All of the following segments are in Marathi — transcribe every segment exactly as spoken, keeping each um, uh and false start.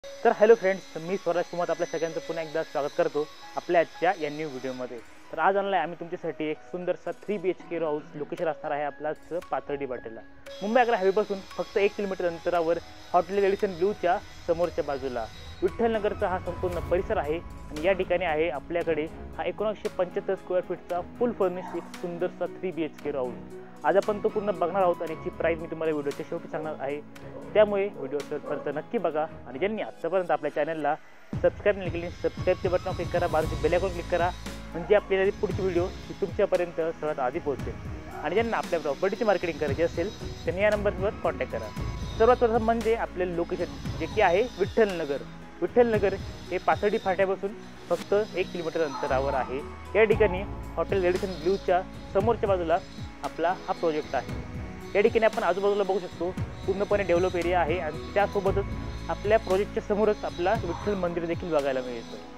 तर हॅलो फ्रेंड्स, मी स्वराज कुमार आपल्या सगळ्यांचं पुन्हा एकदा स्वागत करतो आपल्या आजच्या या न्यू व्हिडिओमध्ये। तर आज आणलाय आम्ही तुमच्यासाठी एक सुंदरसा three B H K house. Location असणार आहे आपलाच पाथर्डी वाटेला, मुंबई अकरा हायवेपासून फक्त एक किलोमीटर अंतरावर हॉटेल रेडिसन ब्लूच्या समोरच्या बाजूला विठ्ठल नगरचा हा संपूर्ण परिसर आहे। आणि या ठिकाणी आहे आपल्याकडे हा एकोणीसशे पंच्याहत्तर स्क्वेअर फीटचा फुल फर्निश एक सुंदरसा three B H K house. आज आपण तो पूर्ण बघणार आहोत आणि याची प्राइस मी तुम्हाला व्हिडिओच्या शेवटी सांगणार आहे, त्यामुळे व्हिडिओ शेवटपर्यंत नक्की बघा। आणि ज्यांनी आतापर्यंत आपल्या चॅनलला सबस्क्राइब नाही केले, सबस्क्राइबचे बटन क्लिक करा, बाजूचे बेल आयकॉन क्लिक करा, म्हणजे आपल्याला पुढची व्हिडिओ ही तुमच्यापर्यंत सर्वात आधी पोहोचेल। आणि ज्यांना आपल्या प्रॉपर्टीची मार्केटिंग करायची असेल त्यांनी या नंबरवर कॉन्टॅक्ट करा। सर्वात प्रथम म्हणजे आपले लोकेशन जे की आहे विठ्ठल नगर। विठ्ठल नगर हे पाथर्डी फाट्यापासून फक्त एक किलोमीटर अंतरावर आहे। या ठिकाणी हॉटेल रेडिसन ब्लूच्या समोरच्या बाजूला आपला हा प्रोजेक्ट आहे। या ठिकाणी आपण आजूबाजूला बघू शकतो पूर्णपणे डेव्हलप एरिया आहे आणि त्यासोबतच आपल्या प्रोजेक्टच्या समोरच आपला विठ्ठल मंदिर देखील बघायला मिळतं।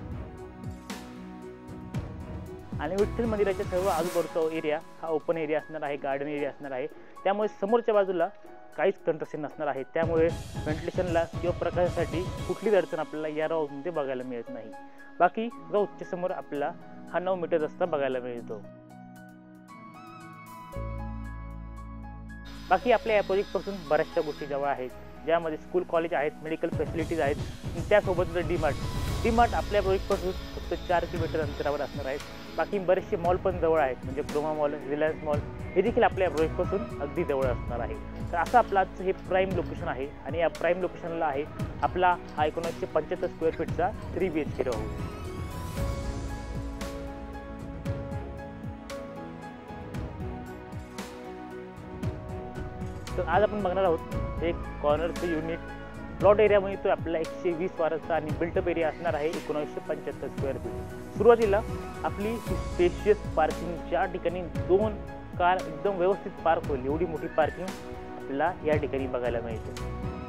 आणि विठ्ठल मंदिराच्या सर्व आजूबाजूचा एरिया हा ओपन एरिया असणार आहे, गार्डन एरिया असणार आहे, त्यामुळे समोरच्या बाजूला काहीच कंस्ट्रक्शन नसणार आहे, त्यामुळे व्हेंटिलेशनला किंवा प्रकाशासाठी कुठलीच अडचण आपल्याला या राऊंडमध्ये बघायला मिळत नाही। बाकी राऊंडच्या समोर आपला हा नऊ मीटर रस्ता बघायला मिळतो। बाकी आपल्या या प्रोजेक्टपासून बऱ्याचशा गोष्टी जवळ आहेत, ज्यामध्ये स्कूल कॉलेज आहेत, मेडिकल फॅसिलिटीज आहेत, त्यासोबत डी मार्ट डी मार्ट आपल्या प्रोजेक्टपासून फक्त चार किलोमीटर अंतरावर असणार आहेत। बाकी बरेचसे मॉल पण जवळ आहेत, म्हणजे क्रोमा मॉल, रिलायन्स मॉल हे देखील आपल्या प्रोजेक्टपासून अगदी जवळ असणार आहे। तर असं आपला हे प्राईम लोकेशन आहे आणि या प्राईम लोकेशनला आहे आपला हा एकोणीसशे पंच्याहत्तर स्क्वेअर फीटचा three B H K house. तर आज आपण बघणार आहोत एक कॉर्नरचं युनिट। प्लॉट एरिया मिळतो आपल्याला एकशे वीस वारचा आणि बिल्टअप एरिया असणार आहे एकोणीसशे पंच्याहत्तर स्क्वेअर फीट। सुरुवातीला आपली स्पेशियस पार्किंगच्या ठिकाणी दोन कार एकदम व्यवस्थित पार्क होईल एवढी मोठी पार्किंग आपल्याला या ठिकाणी बघायला मिळते।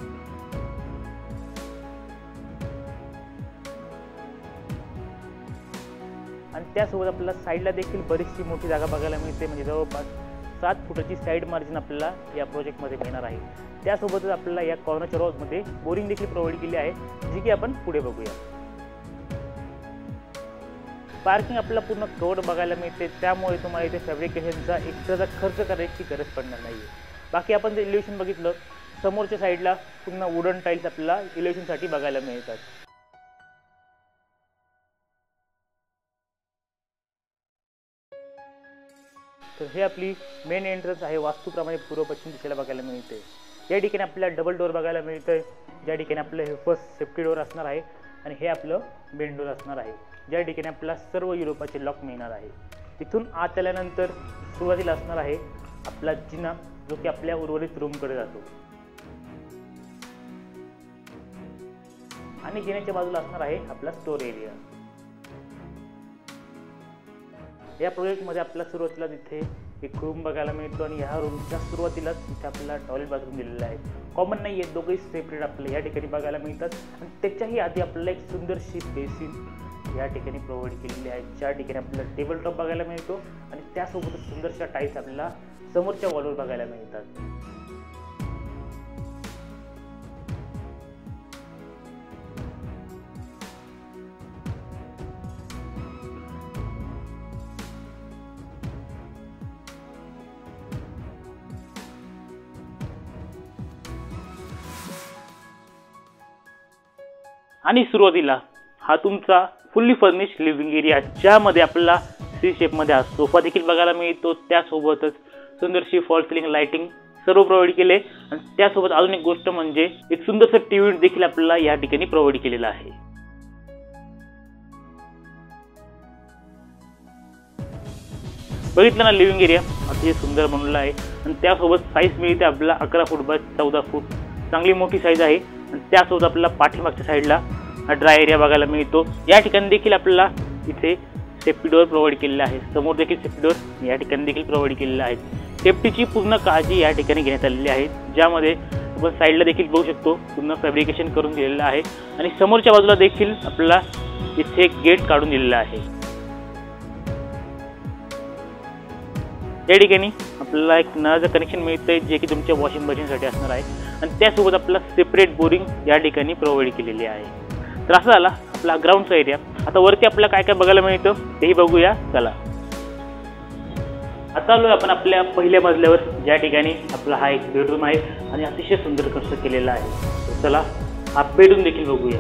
आणि त्यासोबत आपल्याला साईडला देखील बरीचशी मोठी जागा बघायला मिळते, म्हणजे जवळपास सात फुटाची साईड मार्जिन आपल्याला या प्रोजेक्टमध्ये मिळणार आहे। त्यासोबतच आपल्याला या कॉर्नरच्या रोडमध्ये बोरिंग देखील प्रोव्हाइड केली आहे, जी की आपण पुढे बघूया। पार्किंग आपल्याला पूर्ण कव्हर बघायला मिळते, त्यामुळे तुम्हाला इथे फॅब्रिकेशनचा एक्स्ट्राचा खर्च करायची गरज पडणार नाही आहे। बाकी आपण जर इलेव्हेशन बघितलं, समोरच्या साईडला पूर्ण वुडन टाईल्स आपल्याला इलेव्हेशनसाठी बघायला मिळतात। तर हे आपली मेन एंट्रन्स आहे, वास्तूप्रमाणे पूर्व पश्चिम दिशेला बघायला मिळते। या ठिकाणी आपल्याला डबल डोअर बघायला मिळतंय, ज्या ठिकाणी आपलं हे फर्स्ट सेफ्टी डोअर असणार आहे आणि हे आपलं मेन डोअर असणार आहे, ज्या ठिकाणी आपल्याला सर्व युरोपाचे लॉक मिळणार आहे। इथून आत आल्यानंतर सुरुवातीला असणार आहे आपला जिना, जो की आपल्या उर्वरित रूमकडे जातो। आणि जिन्याच्या बाजूला असणार आहे आपला स्टोर एरिया। या प्रोजेक्टमध्ये आपल्याला सुरुवातीला तिथे एक रूम बघायला मिळतो आणि ह्या रूमच्या सुरुवातीलाच तिथे आपल्याला टॉयलेट बाथरूम दिलेलं आहे, कॉमन नाही आहे, दोघंही सेपरेट आपल्याला या ठिकाणी बघायला मिळतात। आणि त्याच्याही आधी आपल्याला एक सुंदरशी बेसिन या ठिकाणी प्रोव्हाइड केलेली आहे, ज्या ठिकाणी आपल्याला टेबल टॉप बघायला मिळतो आणि त्यासोबतच सुंदरशा टाईल्स आपल्याला समोरच्या वॉलवर बघायला मिळतात। आणि सुरुवातीला हा तुमचा फुल्ली फर्निश लिव्हिंग एरिया, ज्यामध्ये आपल्याला सी शेपमध्ये हा सोफा देखील बघायला मिळतो, त्यासोबतच सुंदरशी फॉल सिलिंग लाइटिंग सर्व प्रोव्हाइड केले। आणि त्यासोबत अजून एक गोष्ट म्हणजे एक सुंदरसं टीव्ही देखील आपल्याला या ठिकाणी प्रोव्हाइड केलेला आहे। बघितलं ना, लिव्हिंग एरिया अतिशय सुंदर बनवला आहे आणि त्यासोबत साईज मिळते आपल्याला अकरा फूट बाय चौदा फूट, चांगली मोठी साईज आहे। आणि त्यासोबत आपल्याला पाठीमागच्या साईडला हा ड्राय एरिया बघायला मिळतो। या ठिकाणी देखील आपल्याला इथे सेफ्टी डोअर प्रोव्हाइड केलेला आहे, समोर देखील सेफ्टी डोअर या ठिकाणी देखील प्रोव्हाइड केलेला आहे। सेफ्टीची पूर्ण काळजी या ठिकाणी घेण्यात आलेली आहे, ज्यामध्ये आपण साईडला देखील बघू शकतो पूर्ण फॅब्रिकेशन करून दिलेलं आहे। आणि समोरच्या बाजूला देखील आपल्याला इथे एक गेट काढून दिलेला आहे। या ठिकाणी आपल्याला एक नळाचं कनेक्शन मिळतंय, जे की तुमच्या वॉशिंग मशीनसाठी असणार आहे। आणि त्यासोबत आपला सेपरेट बोरिंग या ठिकाणी प्रोव्हाइड केलेली आहे। तर असा झाला आपला ग्राउंडचा एरिया। आता वरती आपल्याला काय काय बघायला मिळतं तेही बघूया चला। आता आलोय आपण आपल्या पहिल्या मजल्यावर, ज्या ठिकाणी आपला हा एक बेडरूम आहे आणि अतिशय सुंदर कसं केलेला आहे। तर चला हा बेडरूम देखील बघूया।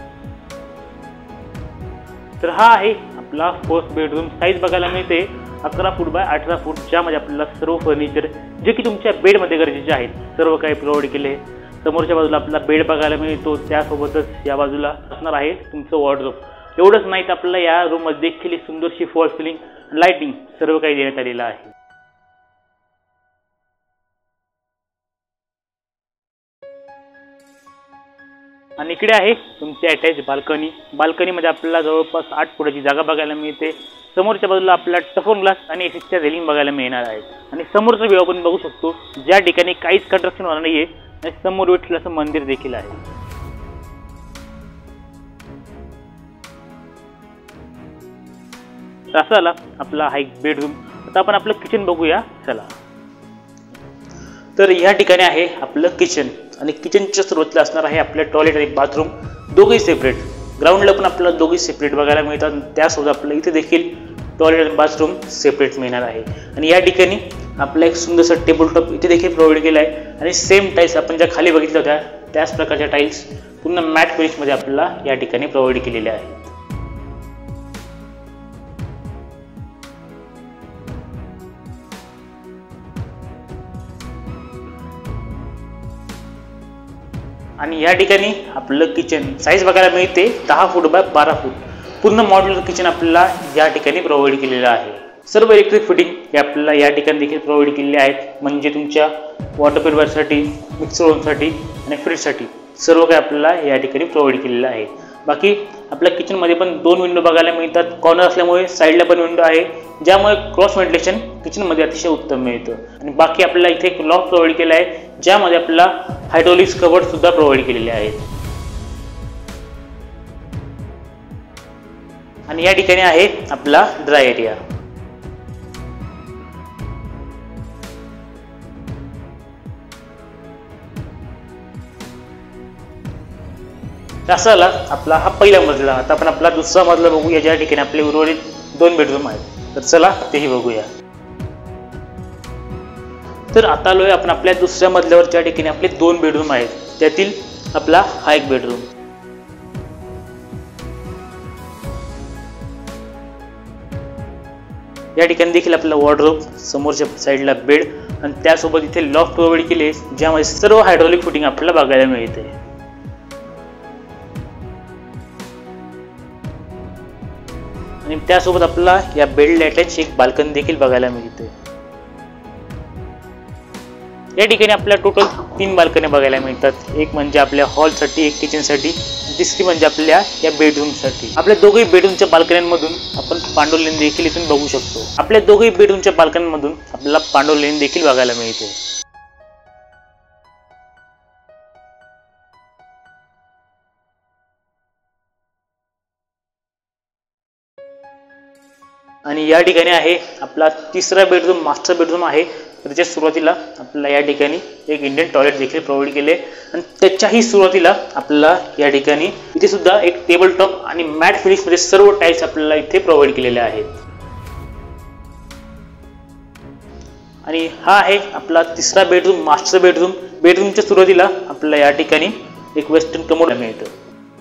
तर हा आहे आपला फर्स्ट बेडरूम। साईज बघायला मिळते अकरा फूट बाय अठरा फूट, ज्यामध्ये आपल्याला सर्व फर्निचर जे की तुमच्या बेडमध्ये गरजेचे आहेत सर्व काही प्रोव्हाइड केले। समोरच्या बाजूला आपला बेड बघायला मिळतो, त्यासोबतच या बाजूला असणार आहे तुमचं वॉर्डरोब। एवढंच नाही तर आपल्याला या रूम मध्ये देखील सुंदरशी फॉल सिलिंग, लाइटिंग सर्व काही देण्यात आलेलं आहे। आणि इकडे आहे तुमची अटॅच बाल्कनी। बाल्कनीमध्ये आपल्याला जवळपास आठ फुटाची जागा बघायला मिळते। समोरच्या बाजूला आपल्याला टफन ग्लास आणि एसीच्या रेलिंग बघायला मिळणार आहे। आणि समोरचा व्ह्यू आपण बघू शकतो, ज्या ठिकाणी काहीच कंस्ट्रक्शन होणार नाहीये आणि समोर विठ्ठल असं मंदिर देखील आहे। असा आला आपला हा एक बेडरूम। आता आपण आपलं किचन बघूया चला। तर या ठिकाणी आहे आपलं किचन आणि किचनच्या सुरुवातीला असणार आहे आपलं टॉयलेट आणि बाथरूम, दोघेही सेपरेट। ग्राउंडला पण आपल्याला दोघेही सेपरेट बघायला मिळतात, त्यासोबत आपल्याला इथे देखील टॉयलेट आणि बाथरूम सेपरेट मिळणार आहे। आणि या ठिकाणी आपला एक सुंदरसा टेबल टॉप इथे देखील प्रोव्हाइड केला आहे आणि सेम टाईल्स आपण ज्या खाली बघितल्या होत्या त्याच प्रकारच्या टाईल्स पूर्ण मॅट फिनिशमध्ये आपल्याला या ठिकाणी प्रोव्हाइड केलेल्या आहेत। आणि या ठिकाणी आपलं किचन साईज बघायला मिळते दहा फूट बाय बारा फूट। पूर्ण मॉड्युलर किचन आपल्याला या ठिकाणी प्रोव्हाइड केलेलं आहे। सर्व इलेक्ट्रिक फिटिंग हे आपल्याला या ठिकाणी देखील प्रोव्हाइड केलेले आहेत, म्हणजे तुमच्या वॉटर प्युरिफायरसाठी, मिक्सर ओव्हनसाठी आणि फ्रीजसाठी सर्व काही आपल्याला या ठिकाणी प्रोव्हाइड केलेलं आहे। बाकी आपल्या किचनमध्ये पण दोन विंडो बघायला मिळतात, कॉर्नर असल्यामुळे साईडला पण विंडो आहे, ज्यामुळे क्रॉस व्हेंटिलेशन किचनमध्ये अतिशय उत्तम मिळतं। आणि बाकी आपल्याला इथे एक लॉक प्रोव्हाइड केला आहे, ज्यामध्ये आपल्याला हायड्रोलिक्स कवर्ड सुद्धा प्रोव्हाइड केलेले आहेत। आणि या ठिकाणी आहे आपला ड्राय एरिया। असा आला आपला हा पहिला मजला। आता आपण आपला दुसरा मजला बघूया, ज्या ठिकाणी आपले उर्वरित दोन बेडरूम आहेत। तर चला तेही बघूया। तर आता आलोय आपण आपल्या दुसऱ्या मजल्यावर, ज्या ठिकाणी आपले दोन बेडरूम आहेत, त्यातील आपला हा एक बेडरूम। या ठिकाणी देखील आपला वॉर्डरोब, समोरच्या साईडला बेड आणि त्यासोबत इथे लॉफ्ट प्रोव्हाइड केले, ज्यामध्ये सर्व हायड्रोलिक फिटिंग आपल्याला बघायला मिळते। आणि त्यासोबत आपल्याला या बेडला अटॅच एक बाल्कनी देखील बघायला मिळते। या ठिकाणी आपल्याला टोटल तीन बाल्कन्या बघायला मिळतात, एक म्हणजे आपल्या हॉलसाठी, एक किचनसाठी, तिसरी म्हणजे आपल्या या बेडरूमसाठी। आपल्या दोघही बेडरूमच्या बाल्कन्यांमधून आपण पांडवलेन देखील इथून बघू शकतो। आपल्या दोघही बेडरूमच्या बाल्कन्यांमधून आपल्याला पांडवलेन देखील बघायला मिळते। आणि या ठिकाणी आहे आपला तिसरा बेडरूम, मास्टर बेडरूम आहे। त्याच्या सुरुवातीला आपल्याला या ठिकाणी एक इंडियन टॉयलेट देखील प्रोव्हाइड केले आणि त्याच्याही सुरुवातीला आपल्याला या ठिकाणी इथे सुद्धा एक टेबल टॉप आणि मॅट फिनिश मध्ये सर्व टाईल्स आपल्याला इथे प्रोव्हाइड केलेले आहेत। आणि हा आहे आपला तिसरा बेडरूम, मास्टर बेडरूम। बेडरूमच्या सुरुवातीला आपल्याला या ठिकाणी एक वेस्टर्न कमोड मिळतं।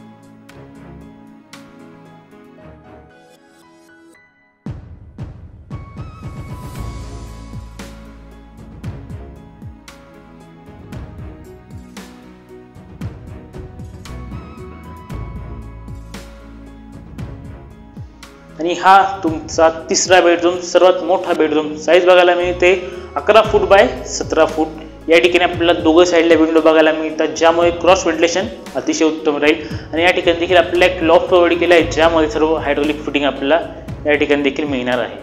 आणि हा तुमचा तिसरा बेडरूम, सर्वात मोठा बेडरूम। साईज बघायला मिळते अकरा फूट बाय सतरा फूट। या ठिकाणी आपल्याला दोघं साईडला विंडो बघायला मिळतात, ज्यामुळे क्रॉस व्हेंटिलेशन अतिशय उत्तम राहील। आणि या ठिकाणी देखील आपल्याला एक लॉफ्ट प्रोव्हाइड केला आहे, ज्यामध्ये सर्व हायड्रोलिक फिटिंग आपल्याला या ठिकाणी देखील मिळणार आहे।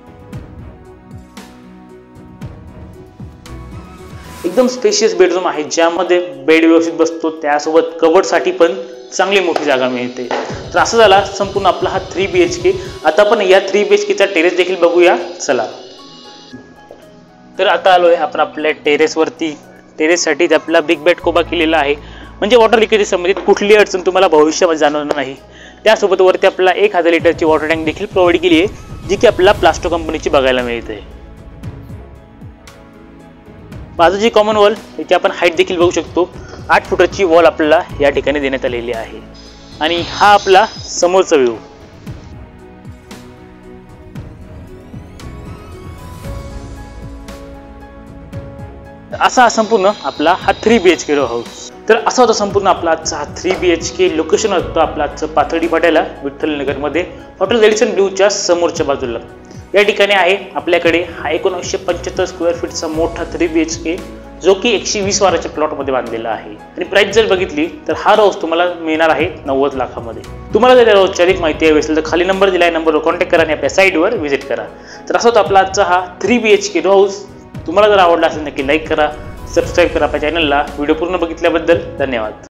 एकदम स्पेशियस बेडरूम आहे, ज्यामध्ये बेड व्यवस्थित बसतो, त्यासोबत कबर्डसाठी पण चांगली मोठी जागा मिळते। तर असं झाला संपूर्ण आपला हा थ्री बी एच के। आता आपण या थ्री बी एच केचा टेरेस देखील बघूया चला। तर आता आलोय आपण आपल्या टेरेसवरती। टेरेससाठी आपला बिग बॅट कोबा केलेला आहे, म्हणजे वॉटर लिकेज संबंधित कुठली अडचण तुम्हाला भविष्यामध्ये जाणवणार नाही। त्यासोबत वरती आपला एक हजार लिटरची वॉटर टँक देखील प्रोव्हाइड केली आहे, जी की आपल्याला प्लास्टो कंपनीची बघायला मिळते। बाजूची कॉमन वॉल याची आपण हाईट देखील बघू शकतो, आठ फुटाची वॉल आपल्याला या ठिकाणी देण्यात आलेली आहे। आणि हा आपला समोरचा व्ह्यू। असा संपूर्ण आपला हा three B H K row house. तर असा होता संपूर्ण आपला आजचा हा three B H K location होतं आपला आजचं पाथर्डी पाट्याला विठ्ठल मध्ये हॉटेल रेडिसन ब्ल्यूच्या समोरच्या बाजूला। या ठिकाणी आहे आपल्याकडे हा एकोणीसशे पंच्याहत्तर स्क्वेअर फीटचा मोठा थ्री बी एच के, जो की एकशे वीस वाराच्या प्लॉटमध्ये बांधलेला आहे। आणि प्राइस जर बघितली तर हा हाऊस तुम्हाला मिळणार आहे नव्वद लाखामध्ये। तुम्हाला जर या हाऊसची अधिक माहिती हवी असेल तर खाली नंबर दिला आहे, नंबरवर कॉन्टॅक्ट करा आणि आपल्या साईटवर व्हिजिट करा। तर असा होता आपला आजचा हा three B H K house. तुम्हाला जर आवडला असेल नक्की लाईक करा, सबस्क्राईब करा आपल्या चॅनलला। व्हिडिओ पूर्ण बघितल्याबद्दल धन्यवाद।